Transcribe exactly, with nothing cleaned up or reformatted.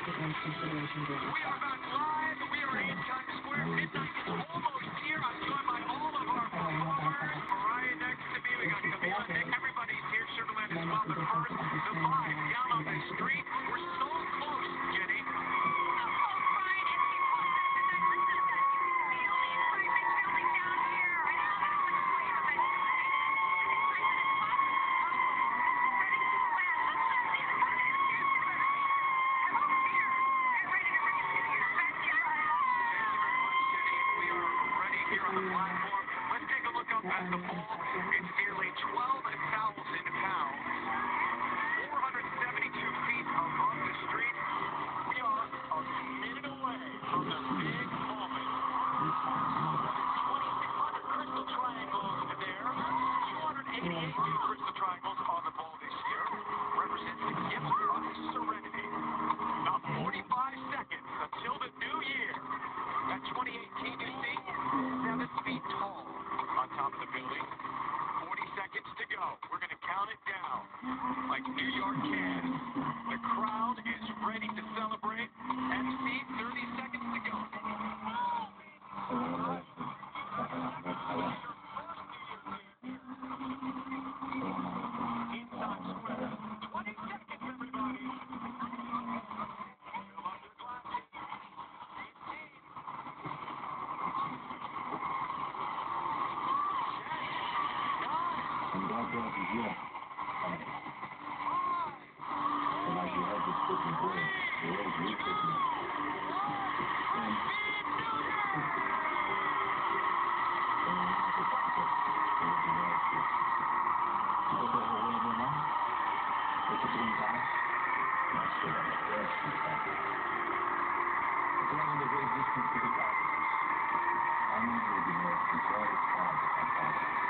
and consideration during the We are back live. We are in Times Square. Midnight is almost here. I'm joined by all of our performers. Right next to me, we got Camila. Everybody's here. Sugarland as well. But first, the vibe down on the street. We're so close, Jenny. Let's take a look up at the ball. It's nearly twelve thousand pounds, four hundred seventy-two feet above the street. We are a minute away from the big moment. twenty-six hundred crystal triangles there. two hundred eighty-eight new crystal triangles on the ball this year. Represents the gift of serenity. About forty-five seconds until the new year. That twenty eighteen, you see, seven feet tall on top of the building. forty seconds to go. We're going to count it down like New York can. The crowd is ready to celebrate. M C, thirty seconds to go. In Times Square. twenty seconds, everybody. Fill up your glasses. And God bless you, yeah. And like you have this cooking bread, the way we cooking. And I'm going to be there. It's all the time.